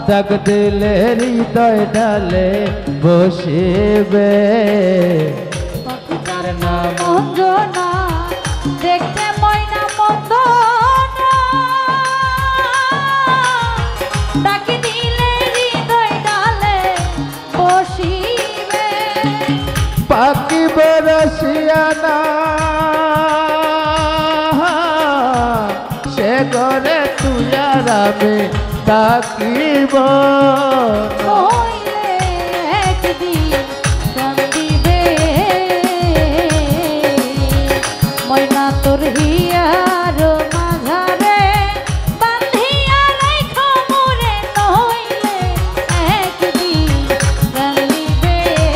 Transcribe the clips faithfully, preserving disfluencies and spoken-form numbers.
ডাক দিলে হৃদয় ঢালে বসিবে পাখিটার নাম অঞ্জনা দেখতে ময়না মন্দ ডাকি দিলে হৃদয় ডালে বসিবে পাখি বরসিয়ানা সে ঘরে তুই আর আমি থাকিব হইলে একদিন কান্দিবে ময়না তোর হিয়ার মাঝারে বান্ধিয়া রাখো মোরে নইলে একদিন কান্দিবে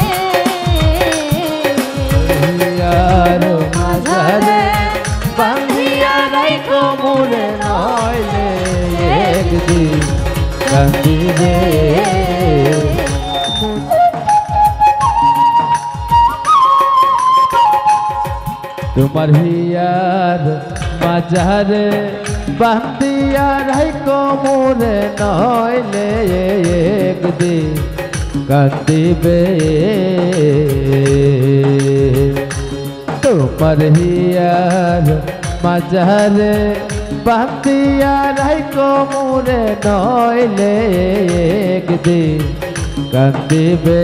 হিয়ার মাঝারে বান্ধিয়া রাখো মোরে নইলে একদিন কান্দিবে তোমার হিয়ার মাঝারে বান্ধিয়া রাখো মোরে নইলে একদিন কান্দিবে তোমার হিয়ার মাঝারে বান্ধিয়া রাখো মোরে নইলে একদিন কান্দিবে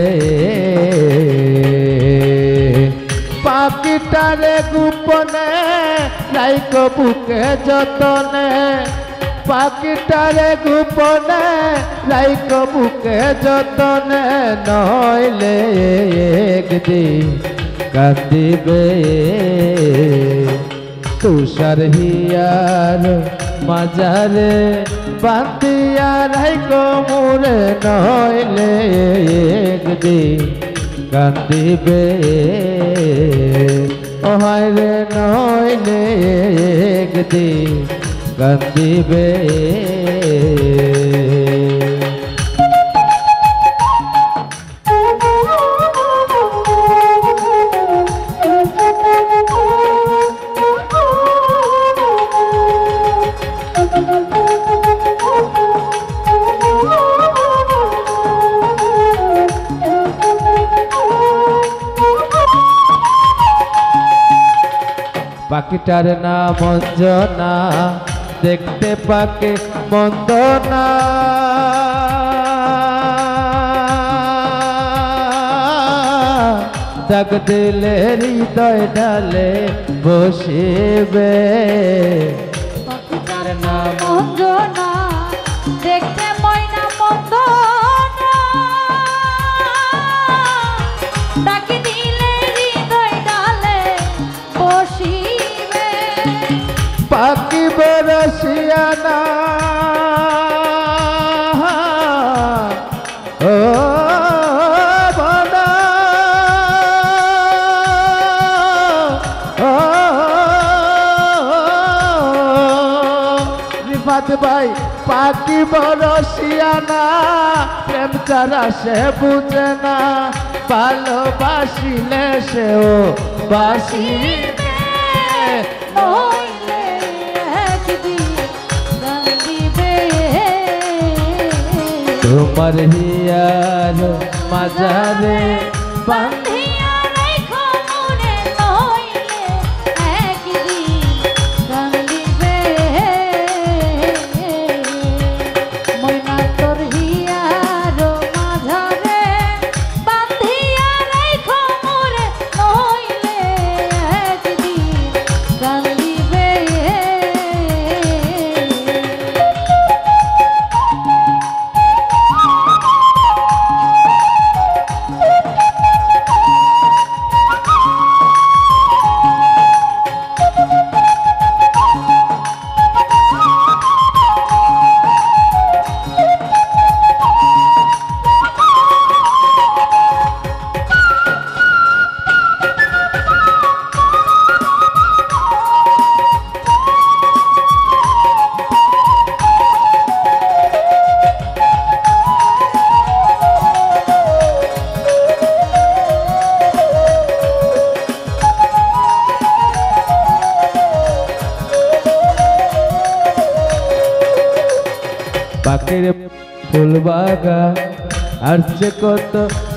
পাখিটারে গোপনে রাখো বুকে যতনে পাখিটারে গোপনে রাখো বুকে যতনে নইলে একদিন কান্দিবে তুষার হিয়ার মাঝারে বান্ধিয়া রাখো মোরে নইলে একদিন কান্দিবে ও হায় রে নইলে একদিন কান্দিবে পাখিটার নাম অঞ্জনা দেখতে পাকে মন্দ না ডাক দিলে হৃদয় ঢালে বসিবে পাখিটার নাম অঞ্জনা দেখতে ময়না মন্দ ডাকি দিলে হৃদয় ডালে বসিবে পাখি বরসিয়ানা ও বনা ও রিফাত ভাই পাখি বরসিয়ানা প্রেম ছাড়া সে বুঝে না ভালোবাসিলে সেও বাসিবে নইলে একদিন কান্দিবে তোমার হিয়ার মাঝারে বান্ধিয়া রাখো মোরে নইলে একদিন কান্দিবে ময়না তোর হিয়ার মাঝারে বান্ধিয়া রাখো মোরে নইলে একদিন কান্দিবে পাখির ফুল ফুলবাগান আসছে কত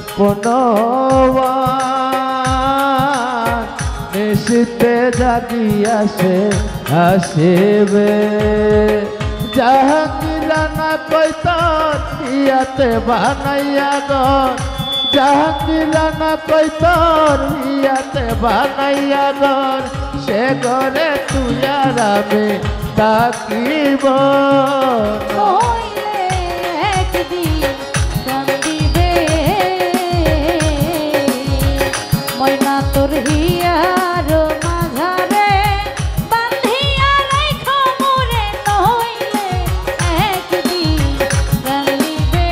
বনবান নিশীতে জাগিয়াছে আসিবে জাহাঙ্গীরা না কইতন ইয়াতে বানাইয়া গন জাহাঙ্গীরা না কইতন ইয়াতে বানাইয়া গন সে ঘরে তুই আর আমি থাকিব হইলে একদিন কান্দিবে ময়না তোর হিয়ার মাঝারে বান্ধিয়া রাইখো মোরে নইলে একদিন কান্দিবে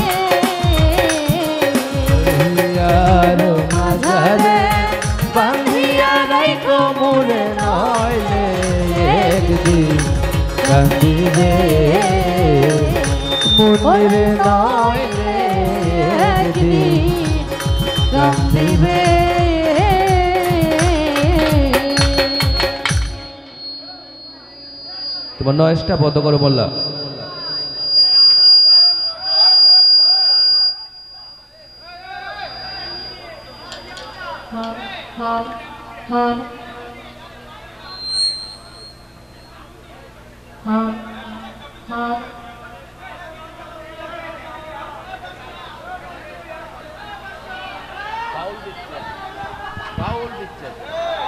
আর মাঝারে বান্ধিয়া রাইখো মোরে নইলে একদিন কান্দিবে মনিরে নইলে একদিন কান্দিবে তোমার নয়েজটা বন্ধ করো বললাম হ্যাঁ হ্যাঁ হ্যাঁ হ্যাঁ হ্যাঁ বাউল দিচ্ছে বাউল দিচ্ছে